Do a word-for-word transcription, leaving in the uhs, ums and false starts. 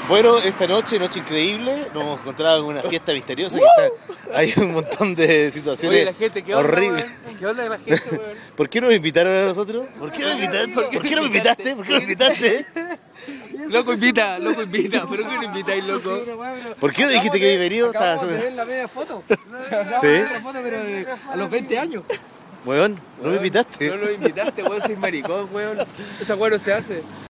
Bueno, esta noche, noche increíble, nos hemos encontrado en una fiesta misteriosa que está, hay un montón de situaciones Oye, la gente, ¿qué onda, horribles. weón? ¿Qué onda con la gente, weón? ¿Por qué nos invitaron a nosotros? ¿Por qué nos invitaste? ¿Por, ¿por qué nos invitaste? ¿Por qué nos invitaste? Loco invita, loco invita, pero ¿qué no invitáis, loco? ¿Por qué no dijiste que había venido? Acabamos de Estaba- ver la media foto. Acabamos de ver la foto, pero de- a los veinte años. Weón, no me invitaste. No lo invitaste, weón, soy maricón, weón. Esa weón no se hace.